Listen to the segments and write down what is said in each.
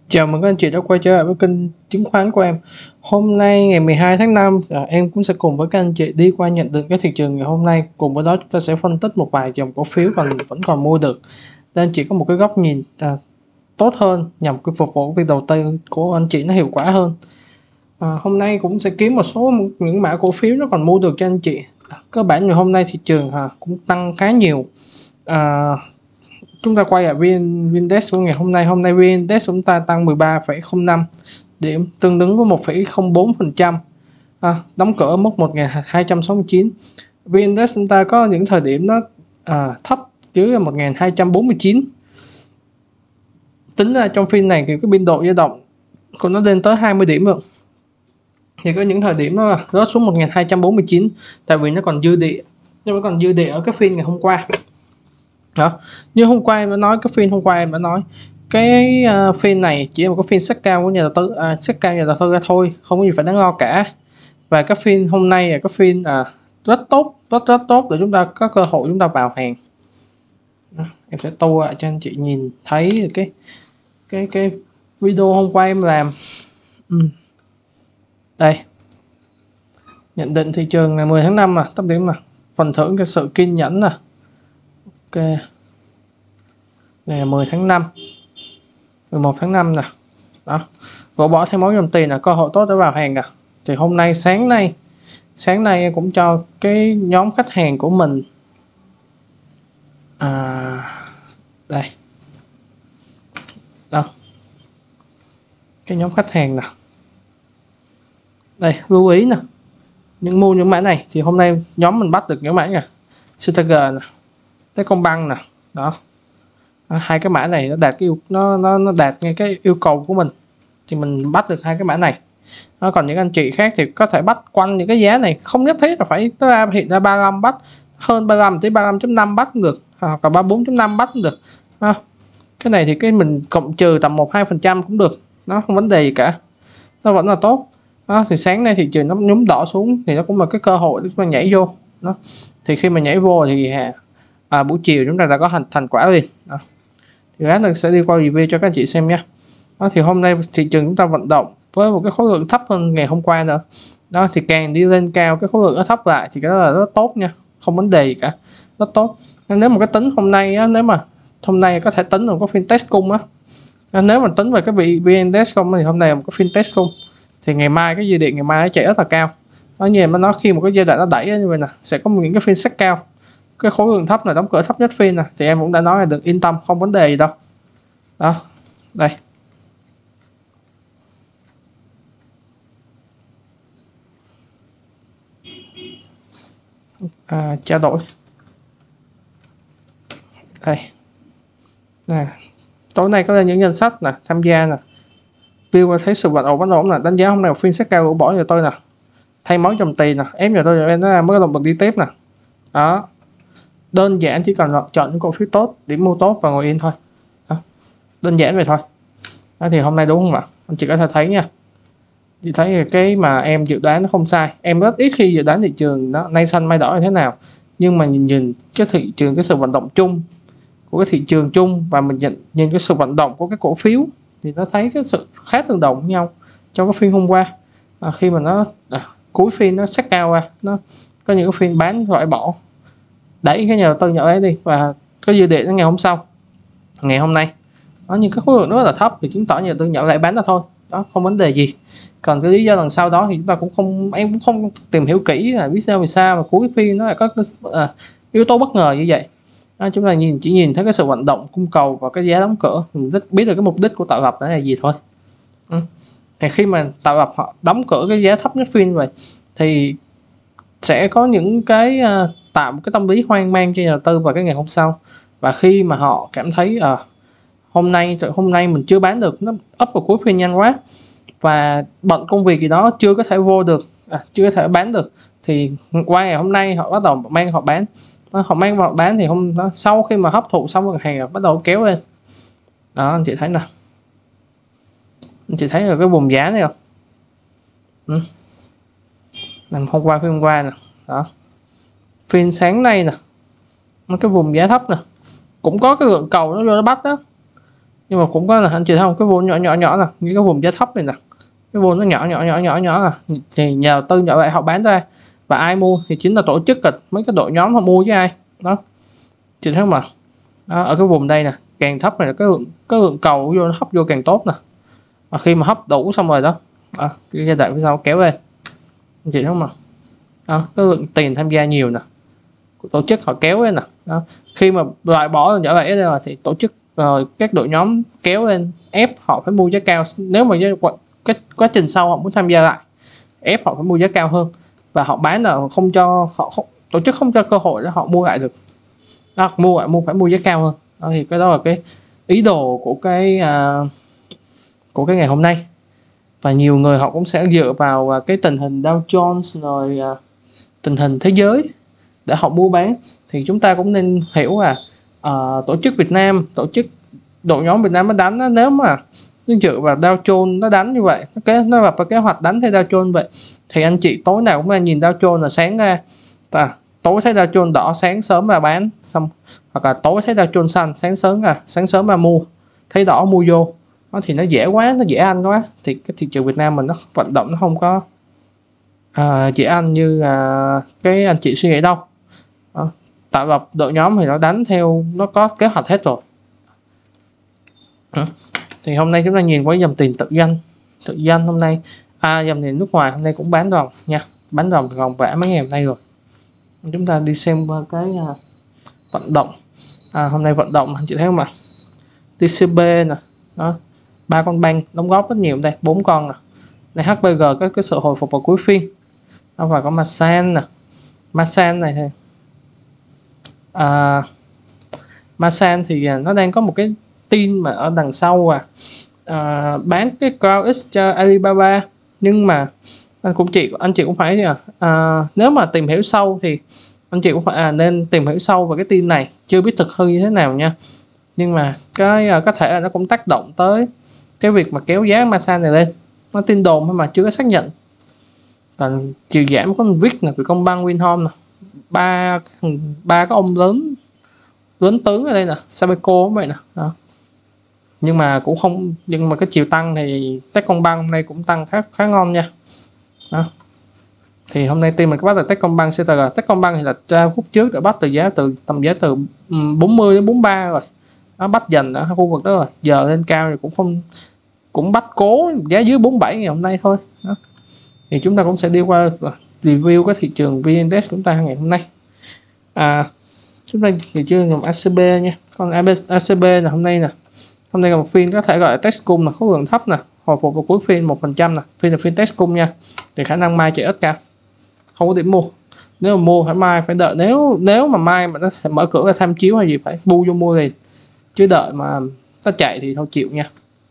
Chào mừng các anh chị đã quay trở lại với kênh chứng khoán của em. Hôm nay ngày 12 tháng 5, em cũng sẽ cùng với các anh chị đi qua nhận định cái thị trường ngày hôm nay. Cùng với đó chúng ta sẽ phân tích một vài dòng cổ phiếu vẫn còn mua được, để anh chị có một cái góc nhìn tốt hơn, nhằm phục vụ việc đầu tư của anh chị nó hiệu quả hơn. Hôm nay cũng sẽ kiếm một số những mã cổ phiếu nó còn mua được cho anh chị. Cơ bản ngày hôm nay thị trường cũng tăng khá nhiều. Chúng ta quay ở VN-Index của ngày hôm nay. Hôm nay VN-Index chúng ta tăng 13,05 điểm, tương đương với 1,04%, đóng cửa ở mức 1.269. VN-Index chúng ta có những thời điểm nó thấp dưới 1.249. Tính ra trong phiên này thì cái biên độ dao động của nó lên tới 20 điểm rồi. Thì có những thời điểm nó rớt xuống 1.249 tại vì nó còn dư địa, nhưng mà còn dư địa ở cái phiên ngày hôm qua. Đó, như hôm qua em đã nói, cái phiên hôm qua em đã nói cái phiên này chỉ là một cái phiên sách cao của nhà đầu tư, sách cao nhà đầu tư ra thôi, không có gì phải đáng lo cả. Và cái phiên hôm nay là cái phiên rất tốt, rất tốt để chúng ta có cơ hội chúng ta vào hàng. Đó, em sẽ tua cho anh chị nhìn thấy được cái video hôm qua em làm. Đây, nhận định thị trường ngày 10 tháng 5 top điểm phần thưởng cái sự kiên nhẫn ok. Ngày 10 tháng 5, 11 tháng 5 nè. Đó, gỡ bỏ thêm mối dòng tiền là cơ hội tốt để vào hàng nè. Thì hôm nay sáng nay em cũng cho cái nhóm khách hàng của mình đây. Đó, cái nhóm khách hàng nè. Đây, lưu ý nè, mua những mã này thì hôm nay nhóm mình bắt được những mã nè, CTG nè, Techcombank nè. Đó, hai cái mã này nó đạt cái nó đạt ngay cái yêu cầu của mình thì mình bắt được hai cái mã này. Còn những anh chị khác thì có thể bắt quanh những cái giá này, không nhất thiết là phải nó hiện ra 35 bắt, hơn 35 tới 35.5 bắt cũng được, hoặc là 34.5 bắt cũng được. Cái này thì cái mình cộng trừ tầm 1-2% cũng được, nó không vấn đề gì cả, nó vẫn là tốt. Thì sáng nay thị trường nó nhúng đỏ xuống thì nó cũng là cái cơ hội để chúng ta nhảy vô. Đó, thì khi mà nhảy vô thì buổi chiều chúng ta đã có thành quả liền. Đó, thì lát nữa sẽ đi qua review cho các anh chị xem nha. Đó, thì hôm nay thị trường chúng ta vận động với một cái khối lượng thấp hơn ngày hôm qua nữa. Đó, thì càng đi lên cao cái khối lượng nó thấp lại thì cái đó là rất tốt nha, không vấn đề gì cả, rất tốt. Nếu mà cái tính hôm nay nếu mà hôm nay có thể tính là có phiên test cung nếu mà tính về cái VN test cung thì hôm nay là một cái phiên test cung, thì ngày mai cái dư địa ngày mai nó chạy rất là cao. Nó như mà nó khi một cái giai đoạn nó đẩy như vậy nè, sẽ có những cái phiên sách cao, cái khối lượng thấp là đóng cửa thấp nhất phiên thì em cũng đã nói là được yên tâm, không vấn đề gì đâu. Đó, đây trao đổi đây nè, tối nay có những danh sách tham gia view thấy sự vận động bắt đầu đánh giá hôm nay phiên sách cao của bỏ cho tôi thay máu dòng tiền ép cho tôi rồi em nó mới có động lực đi tiếp Đó, đơn giản chỉ cần chọn những cổ phiếu tốt, điểm mua tốt và ngồi yên thôi. Đó, đơn giản vậy thôi. Đó, thì hôm nay đúng không ạ? Anh chị có thể thấy nha, chị thấy cái mà em dự đoán nó không sai. Em rất ít khi dự đoán thị trường nó nay xanh mai đỏ như thế nào, nhưng mà nhìn cái thị trường, cái sự vận động chung của cái thị trường chung, và mình nhìn cái sự vận động của cái cổ phiếu thì nó thấy cái sự khá tương đồng với nhau trong cái phiên hôm qua. Khi mà nó cuối phiên nó sát cao ra, nó có những cái phiên bán loại bỏ, đẩy cái nhà đầu tư nhỏ ấy đi, và có dư địa đến ngày hôm sau, ngày hôm nay nhưng cái khối lượng nó rất là thấp thì chứng tỏ nhà đầu tư nhỏ lại bán ra thôi. Đó, không vấn đề gì. Còn cái lý do đằng sau đó thì chúng ta em cũng không tìm hiểu kỹ là lý do vì sao mà cuối phiên nó lại có yếu tố bất ngờ như vậy. Chúng ta chỉ nhìn thấy cái sự vận động cung cầu và cái giá đóng cửa, mình rất biết được cái mục đích của tạo lập đó là gì thôi. Thì khi mà tạo lập họ đóng cửa cái giá thấp nhất phiên vậy thì sẽ có những cái tạo một cái tâm lý hoang mang cho nhà đầu tư vào cái ngày hôm sau. Và khi mà họ cảm thấy hôm nay mình chưa bán được, nó ấp vào cuối phiên nhanh quá và bận công việc gì đó chưa có thể vô được, chưa có thể bán được, thì qua ngày hôm nay họ bắt đầu mang họ bán. Họ mang vào bán thì sau khi mà hấp thụ xong hàng bắt đầu kéo lên. Đó, anh chị thấy nè, anh chị thấy là cái vùng giá này không? Hôm qua phiên hôm qua nè, đó, phiên sáng nay nè, cái vùng giá thấp nè, cũng có cái lượng cầu nó vô nó bắt đó. nhưng mà cũng có là anh chị thấy không, cái vol nhỏ nhỏ nhỏ nè, những cái vùng giá thấp này nè, cái vol nó nhỏ nhỏ nhỏ nhỏ nhỏ à, thì nhà đầu tư nhỏ vậy họ bán ra, và ai mua thì chính là tổ chức, mấy cái đội nhóm họ mua với ai đó, chị thấy không ạ? Đó, ở cái vùng đây nè, càng thấp này cái lượng cầu vô nó hấp vô càng tốt nè, và khi mà hấp đủ xong rồi đó, cái giai đoạn phía sau kéo lên, anh chị thấy không ạ? Đó, cái lượng tiền tham gia nhiều nè, tổ chức họ kéo lên nè. Đó, khi mà loại bỏ nhỏ lại rồi thì tổ chức các đội nhóm kéo lên ép họ phải mua giá cao, nếu mà cái quá trình sau họ muốn tham gia lại, ép họ phải mua giá cao hơn, và họ bán là không cho họ tổ chức không cho cơ hội để họ mua lại được. Đó, phải mua giá cao hơn. Đó, thì cái đó là cái ý đồ của cái ngày hôm nay, và nhiều người họ cũng sẽ dựa vào cái tình hình Dow Jones rồi tình hình thế giới để họ mua bán. Thì chúng ta cũng nên hiểu là tổ chức Việt Nam, tổ chức đội nhóm Việt Nam nó đánh đó, nếu mà nó dựa vào Dow Jones nó đánh như vậy, nó gặp kế hoạch đánh theo Dow Jones vậy, thì anh chị tối nào cũng nhìn Dow Jones là sáng ra, tối thấy Dow Jones đỏ sáng sớm là bán xong, hoặc là tối thấy Dow Jones xanh sáng sớm là mua, thấy đỏ mua vô. Đó, thì nó dễ quá, nó dễ ăn quá, thì cái thị trường Việt Nam mình nó vận động nó không có dễ ăn như cái anh chị suy nghĩ đâu. Đó, tạo lập đội nhóm thì nó đánh theo, nó có kế hoạch hết rồi. Thì hôm nay chúng ta nhìn qua dòng tiền tự doanh hôm nay, dòng tiền nước ngoài hôm nay cũng bán ròng nha, bán ròng vã mấy ngày hôm nay rồi. Chúng ta đi xem qua cái vận động. Hôm nay vận động anh chị thấy không ạ? TCB nè, đó, 3 con banh đóng góp rất nhiều đây, 4 con nè. Đây HBG có cái sự hồi phục vào cuối phiên. Đó, và có Masan nè, Masan này thì Masan thì nó đang có một cái tin mà ở đằng sau bán cái CrowdX cho Alibaba, nhưng mà anh chị cũng phải nếu mà tìm hiểu sâu thì anh chị cũng phải nên tìm hiểu sâu về cái tin này, chưa biết thực hư như thế nào nha. Nhưng mà cái có thể là nó cũng tác động tới cái việc mà kéo giá Masan này lên, nó tin đồn thôi mà chưa có xác nhận. Còn chiều giảm có Vic là Vietcombank, Vinhome nè, ba cái ông lớn tướng ở đây nè, Sabeco cũng vậy nè. Đó. Nhưng mà cái chiều tăng thì Techcombank hôm nay cũng tăng khá ngon nha. Đó. Thì hôm nay team mình có bắt được Techcombank CTG. Techcombank thì là ra phút trước đã bắt từ tầm giá từ 40 đến 43 rồi. Nó bắt dần ở khu vực đó rồi. Giờ lên cao thì cũng bắt cố giá dưới 47 ngày hôm nay thôi. Đó. Thì chúng ta cũng sẽ đi qua review cái thị trường VN Index chúng ta ngày hôm nay. Chúng ta thì chưa dùng ACB nha. Còn ACB là hôm nay là một phiên có thể gọi là test cung, là khối lượng thấp nè, hồi phục vào cuối phiên 1% nè, phiên là phiên test cung nha, thì khả năng mai chạy ít cao, không có điểm mua. Nếu mà mua phải mai phải đợi, nếu mà mai mà nó mở cửa ra tham chiếu hay gì phải bu vô mua liền, chứ đợi mà nó chạy thì thôi chịu nha.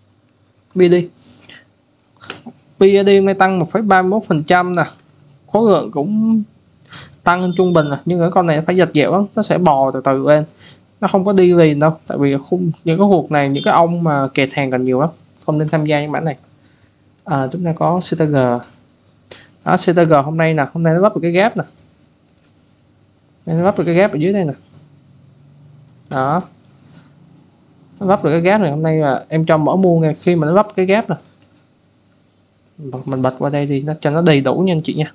BD hôm nay tăng 1,31% nè, khối lượng cũng tăng hơn trung bình nè, nhưng ở con này phải giật dẻo lắm, nó sẽ bò từ từ lên, nó không có đi liền đâu, tại vì những cái cuộc này những cái ông mà kẹt hàng còn nhiều lắm, không nên tham gia những bản này. Chúng ta có CTG. Đó, CTG hôm nay nó lắp được cái gap nè, nó lắp được cái gap ở dưới đây nè. Đó, nó lắp được cái gap này, hôm nay là em cho mở mua ngay khi mà nó lắp cái gap nè. Mình bật qua đây thì cho nó đầy đủ nha anh chị nha.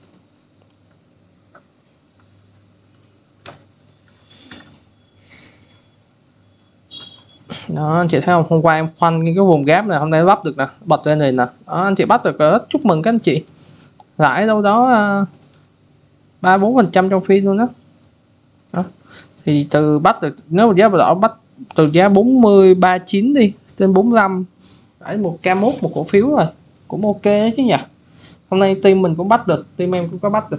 Đó, anh chị thấy không, hôm qua em khoanh cái vùng gap này, hôm nay lắp được nè, bật lên này nè. Đó, anh chị bắt được rất chúc mừng các anh chị, lãi đâu đó 3-4% trong phiên luôn đó. Đó, thì từ bắt được, nếu mà giá đỏ bắt từ giá 40-39 đi trên 45, phải 1k1 một cổ phiếu rồi, cũng ok chứ nhỉ. Hôm nay team mình cũng bắt được, team em cũng có bắt được.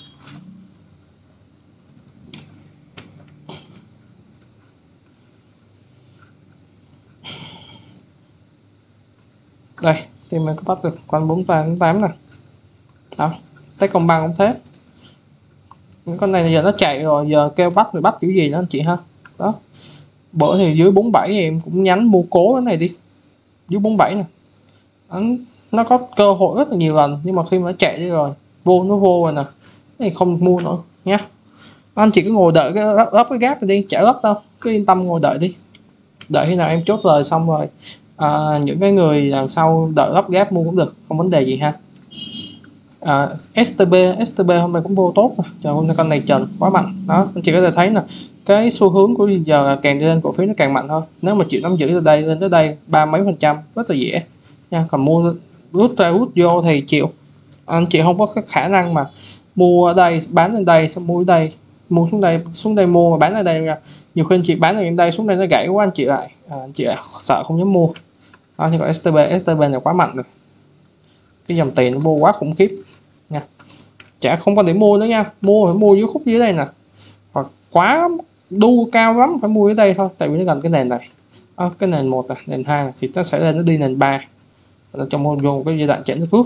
Đây, team em có bắt được quanh 43-48 nè. Đó, Techcombank cũng thế. Những con này giờ nó chạy rồi, giờ kêu bắt thì bắt kiểu gì đó anh chị ha. Đó, bữa thì dưới 47 thì em cũng nhắn mua cố cái này đi, dưới 47 nè. Nó có cơ hội rất là nhiều lần, nhưng mà khi mà nó chạy đi rồi, nó vô rồi nè, thì không mua nữa nhé. Anh chị cứ ngồi đợi cái ấp cái gap này đi, chả ấp đâu, cứ yên tâm ngồi đợi đi. đợi khi nào em chốt lời xong rồi những cái người đằng sau đợi gấp gáp mua cũng được, không vấn đề gì ha. STB hôm nay cũng vô tốt, trời hôm nay con này trần quá mạnh đó, anh chị có thể thấy là cái xu hướng của giờ càng đi lên cổ phiếu nó càng mạnh thôi. Nếu mà chịu nắm giữ từ đây lên tới đây ba mấy % rất là dễ nha, còn mua rút ra rút vô thì chịu, anh chị không có cái khả năng mà mua ở đây bán lên đây xong mua ở đây, mua xuống đây mua mà bán ở đây ra. Nhiều khi anh chị bán ở đây xuống đây nó gãy quá anh chị lại anh chị lại sợ không dám mua đó. Thì còn STB này quá mạnh rồi, cái dòng tiền nó vô quá khủng khiếp nha, chả không có để mua nữa nha, mua phải mua dưới khúc dưới đây nè, hoặc quá đu cao lắm phải mua ở đây thôi, tại vì nó gần cái nền này cái nền 1 này, nền 2 này, thì nó sẽ lên nó đi nền 3 trong vô cái giai đoạn chảy nước rút.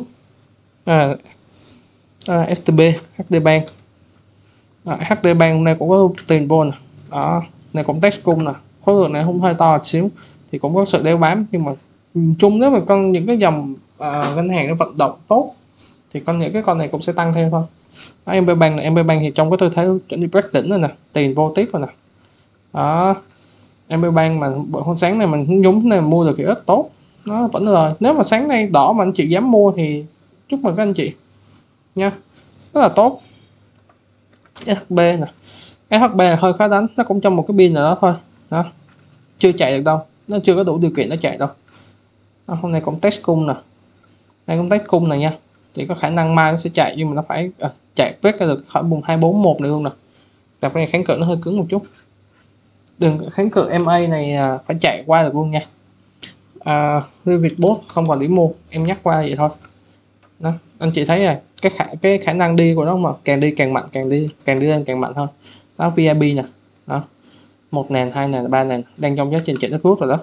STB, HD Bank, HD Bank hôm nay cũng có tiền vô nè đó, này cũng test cung nè, khối lượng này không hơi to một xíu thì cũng có sự đeo bám, nhưng mà chung nếu mà con những cái dòng ngân hàng nó vận động tốt thì những cái con này cũng sẽ tăng thêm thôi. MB Bank thì trong cái tư thế chuẩn bị break đỉnh rồi nè, tiền vô tiếp rồi nè đó. MB Bank mà hôm sáng này mình nhúng này mua được thì rất tốt, nó vẫn lời. Nếu mà sáng nay đỏ mà anh chị dám mua thì chúc mừng các anh chị nha, rất là tốt. SHB nè, SHB là hơi khó đánh, nó cũng trong một cái pin nào đó thôi đó, chưa chạy được đâu, nó chưa có đủ điều kiện nó chạy đâu đó. Hôm nay cũng test cung nè, đây cũng test cung này nha, thì có khả năng mai nó sẽ chạy, nhưng mà nó phải chạy break ra được khỏi vùng 241 này luôn nè. Đặt cái kháng cự nó hơi cứng một chút, đừng kháng cự MA này phải chạy qua được luôn nha. Vietbot không còn điểm mua, em nhắc qua vậy thôi đó. Anh chị thấy rồi, cái khả năng đi của nó mà càng đi càng mạnh, càng đi lên càng mạnh thôi đó. VIP nè đó, 1 nền 2 nền 3 nền đang trong quá trình chạy nước rút rồi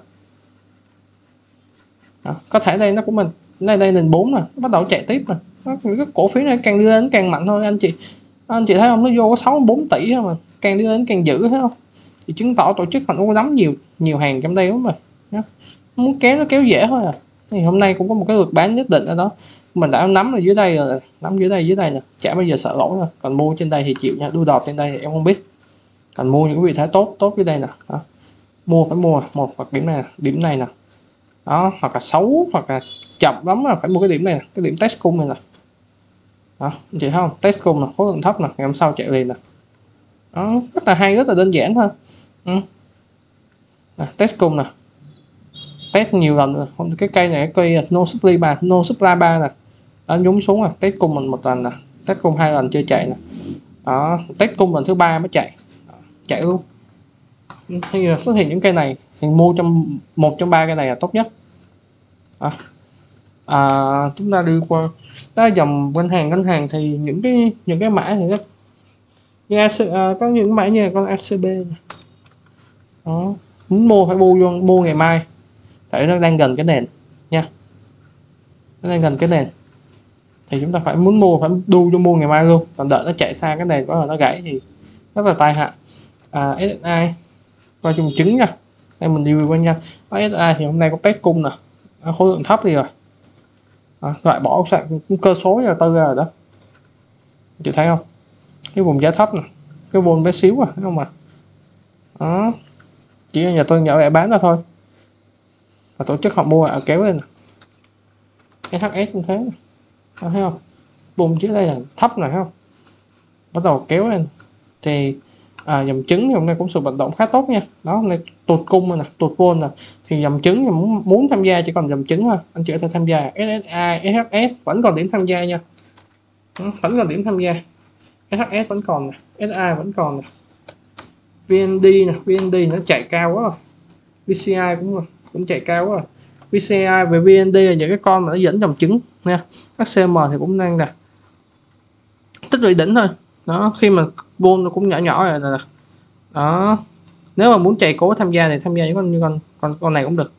đó. Có thể đây nó cũng mình đây nền 4 nè, bắt đầu chạy tiếp nè, cái cổ phiếu này càng đi lên càng mạnh thôi. Anh chị thấy không, nó vô có 64 tỷ thôi mà càng đi lên càng giữ, thấy không, thì chứng tỏ tổ chức họ nó có nắm nhiều hàng trong đây lắm mà nhá. Muốn kéo nó kéo dễ thôi à. Thì hôm nay cũng có một cái lượt bán nhất định ở đó, mình đã nắm ở dưới đây rồi, nắm dưới đây nè, chả bao giờ sợ lỗ nữa. Còn mua trên đây thì chịu nha, đu đọt trên đây thì em không biết, còn mua những cái vị thế tốt dưới đây nè đó. Mua phải mua một hoặc điểm này nè đó, hoặc là xấu hoặc là chậm lắm là phải mua cái điểm này nè, cái điểm test cung này nè đó, anh chị thấy không, test cung nè, khối lượng thấp nè, ngày hôm sau chạy liền nè đó, rất là hay, rất là đơn giản thôi. Test cung nè, test nhiều lần rồi. Cái cây này, cái cây no supply 3 nè, nó nhúng xuống rồi, test cung mình một lần nè, test cung 2 lần chưa chạy nè đó, test cung lần thứ 3 mới chạy luôn. Khi xuất hiện những cây này thì mua một trong 3 cây này là tốt nhất. Chúng ta đi qua đó, dòng ngân hàng thì những cái mã thì có những mã như là con ACB này. Đó, muốn mua phải mua ngày mai, tại nó đang gần cái nền nha, nó đang gần cái nền thì chúng ta phải muốn mua phải đu cho mua ngày mai luôn, còn đợi nó chạy xa cái nền quá rồi nó gãy thì rất là tai hại. SSI coi chung chứng nha, đây mình review qua nha. SSI thì hôm nay có test cung nè, khối lượng thấp đi rồi loại bỏ cơ số rồi tư ra rồi đó, chị thấy không, cái vùng giá thấp nè, cái vùng bé xíu thấy không đó, chỉ là nhà tôi nhỏ lẻ bán ra thôi, và tổ chức họ mua kéo lên nè. SHS cũng thế nè. Thấy không, vùng dưới đây là thấp này, thấy không, bắt đầu kéo lên thì dòng trứng thì hôm nay cũng sự vận động khá tốt nha đó. Hôm nay tụt cung nè, tụt vol nè, thì dòng trứng thì muốn tham gia chỉ còn dòng trứng thôi, anh chị có thể tham gia. SSI, SHS vẫn còn điểm tham gia nha, vẫn còn điểm tham gia. SHS vẫn còn nè, SI vẫn còn nè, VND nè, VND nó chạy cao quá rồi, VCI cũng chạy cao quá rồi. VCI và VND là những cái con mà nó dẫn dòng trứng nha. HCM thì cũng đang nè, tích lũy đỉnh thôi đó, khi mà vol nó cũng nhỏ rồi nè đó. Nếu mà muốn chạy cố tham gia thì tham gia những con này cũng được,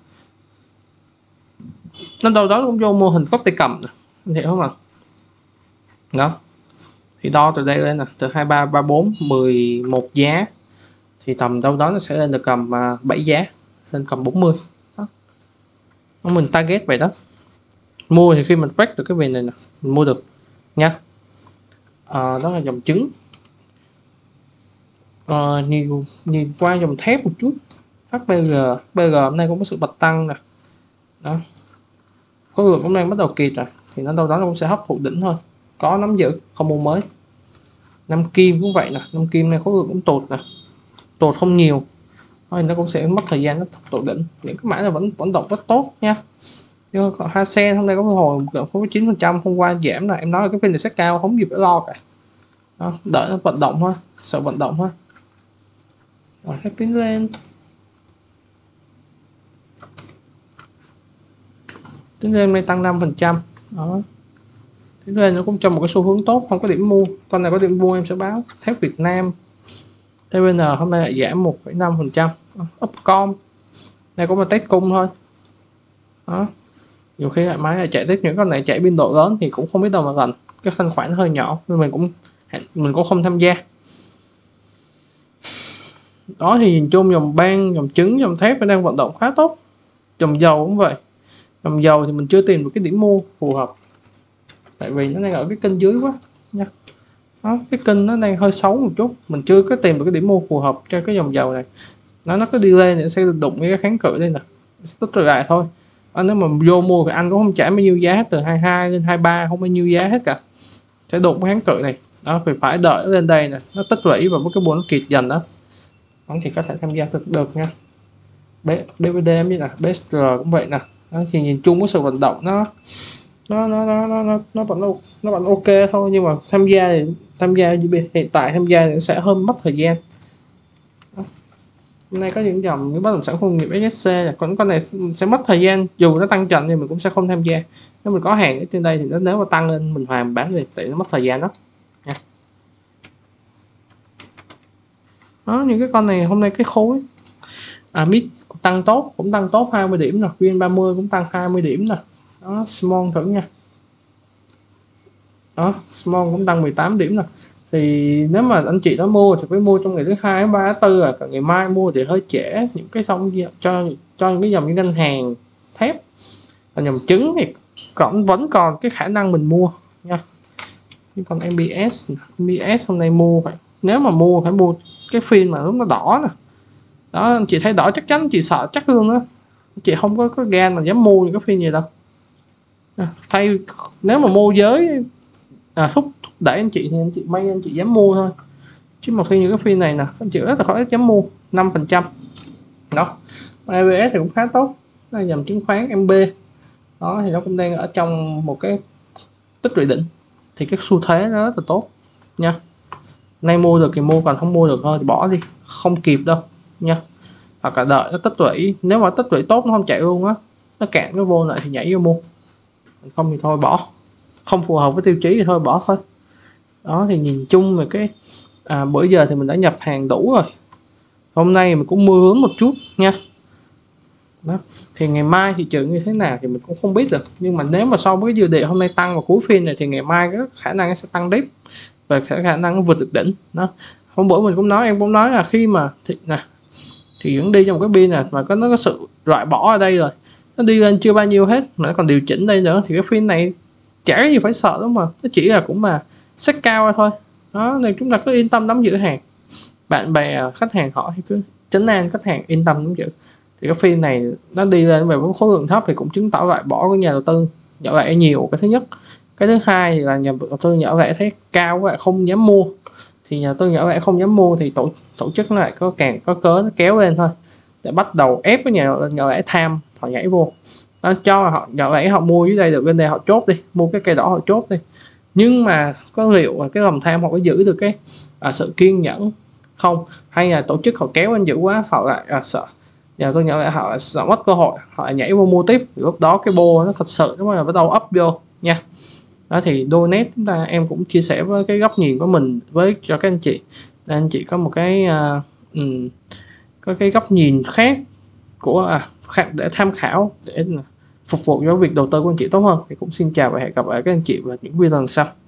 nó đâu đó cũng vô mô hình cốc tay cầm nè, anh hiểu không ạ đó. Thì đo từ đây lên nè, từ 23, 34, 11 giá thì tầm đâu đó nó sẽ lên được cầm 7 giá, lên cầm 40 đó. Mình target vậy đó. Mua thì khi mình break được cái viền này nè, mình mua được nha. Đó là dòng trứng. Nhìn qua dòng thép một chút, HPG hôm nay cũng có sự bật tăng nè, đó khối lượng cũng đang bắt đầu kiệt rồi, thì nó đâu đó nó cũng sẽ hấp thụ đỉnh thôi, có nắm giữ không mua mới. Năm kim cũng vậy nè, năm kim này khối lượng cũng tụt nè, tụt không nhiều thôi, nó cũng sẽ mất thời gian nó tụt đỉnh. Những cái mã này vẫn động rất tốt nha. Nhưng còn Hasen hôm nay có hồi 9%, hôm qua giảm là em nói là cái phiên này sẽ cao, không gì phải lo cả. Đó, đợi nó vận động thôi, sợ vận động thôi. Rồi sẽ tiến lên, nay tăng 5%. Đó, tiến lên nó cũng trong một cái xu hướng tốt, không có điểm mua. Con này có điểm mua em sẽ báo. Thép Việt Nam TVN hôm nay lại giảm 1,5%. Upcom đây cũng là test cung thôi. Đó, nhiều khi lại máy lại chạy tiếp, những con này chạy biên độ lớn thì cũng không biết đâu mà gần, cái thanh khoản hơi nhỏ nên mình cũng không tham gia. Đó thì nhìn chung dòng ban, dòng trứng, dòng thép đang vận động khá tốt. Dòng dầu cũng vậy, dòng dầu thì mình chưa tìm được cái điểm mua phù hợp, tại vì nó đang ở cái kênh dưới quá nha. Đó, cái kênh nó đang hơi xấu một chút, mình chưa có tìm được cái điểm mua phù hợp cho cái dòng dầu này. Nó cứ đi lên thì nó sẽ đụng cái kháng cự đây nè, tức lại thôi. Nếu mà vô mua thì anh cũng không trả bao nhiêu giá hết, từ 22 lên 23 không bao nhiêu giá hết cả, sẽ đụng cái kháng cự này. Đó phải đợi lên đây nè, nó tích lũy và cái buồn nó kiệt dần đó. Đó thì có thể tham gia được nha. BVD như là BSR cũng vậy nè. Đó, thì nhìn chung cái sự vận động nó vẫn ok thôi, nhưng mà tham gia hiện tại tham gia thì sẽ hơi mất thời gian. Đó. Hôm nay có những dòng những bất động sản công nghiệp SSC là con này sẽ mất thời gian, dù nó tăng trần thì mình cũng sẽ không tham gia. Nếu mình có hàng ở trên đây thì nếu mà tăng lên mình hoàn bán thì tại nó mất thời gian đó nha. Đó, những cái con này hôm nay cái khối mid tăng tốt, cũng tăng tốt 20 điểm nè, VN30 cũng tăng 20 điểm nè. Đó, Small thử nha. Đó, Small cũng tăng 18 điểm nè. Thì nếu mà anh chị đó mua thì phải mua trong ngày thứ 2, 3, 4 rồi, còn ngày mai mua thì hơi trễ. Những cái xong cho những cái dòng như ngân hàng, thép, dòng trứng thì vẫn còn cái khả năng mình mua nha. Nhưng còn MBS hôm nay mua phải, nếu mà mua phải mua cái phiên mà lúc nó đỏ nè. Đó, anh chị thấy đỏ chắc chắn chị sợ chắc luôn đó, chị không có gan mà dám mua những cái phiên gì đâu. Nếu mà mua giới thúc đẩy anh chị thì anh chị dám mua thôi, chứ mà khi những cái phiên này nè anh chị rất là khó dám mua. 5% đó. EBS thì cũng khá tốt, đây dòng chứng khoán MB đó thì nó cũng đang ở trong một cái tích lũy đỉnh, thì cái xu thế nó rất là tốt nha. Nay mua được thì mua, còn không mua được thôi thì bỏ đi, không kịp đâu nha. Hoặc là đợi nó tích lũy, nếu mà tích lũy tốt nó không chạy luôn á, nó cạn nó vô lại thì nhảy vô mua, không thì thôi bỏ, không phù hợp với tiêu chí thì thôi bỏ thôi. Đó thì nhìn chung về cái bữa giờ thì mình đã nhập hàng đủ rồi, hôm nay mình cũng mưa hướng một chút nha. Đó. Thì ngày mai thị trường như thế nào thì mình cũng không biết được, nhưng mà nếu mà so với cái dư địa hôm nay tăng vào cuối phiên này thì ngày mai có khả năng sẽ tăng tiếp và khả năng vượt được đỉnh đó. Hôm bữa mình cũng nói, em cũng nói là khi mà thì vẫn đi trong một cái biên này mà nó có sự loại bỏ ở đây rồi, nó đi lên chưa bao nhiêu hết mà nó còn điều chỉnh đây nữa, thì cái phiên này chả có gì phải sợ đúng không, nó chỉ là cũng mà set cao thôi. Đó nên chúng ta cứ yên tâm nắm giữ hàng, bạn bè khách hàng họ thì cứ trấn an khách hàng yên tâm nắm giữ. Thì cái phiên này nó đi lên về với khối lượng thấp thì cũng chứng tỏ loại bỏ của nhà đầu tư nhỏ lẻ nhiều, cái thứ nhất. Cái thứ hai thì là nhà đầu tư nhỏ lẻ thấy cao quá không dám mua, thì nhà đầu tư nhỏ lẻ không dám mua thì tổ chức nó lại càng có cớ nó kéo lên thôi, để bắt đầu ép cái nhà nhỏ lẻ tham họ nhảy vô. Nó cho họ nhỏ lẻ họ mua dưới đây được, bên đây họ chốt đi, mua cái cây đỏ họ chốt đi. Nhưng mà có liệu là cái lòng tham họ có giữ được cái sự kiên nhẫn không, hay là tổ chức họ kéo anh dữ quá họ lại sợ nhà tôi nhỏ lại họ sợ mất cơ hội, họ lại nhảy vô mua tiếp, thì lúc đó cái bô nó thật sự nó là bắt đầu up vô nha. Đó thì donate chúng ta, em cũng chia sẻ với cái góc nhìn của mình với cho các anh chị, để anh chị có một cái có cái góc nhìn khác của để tham khảo, để phục vụ cho việc đầu tư của anh chị tốt hơn. Thì cũng xin chào và hẹn gặp lại các anh chị vào những video lần sau.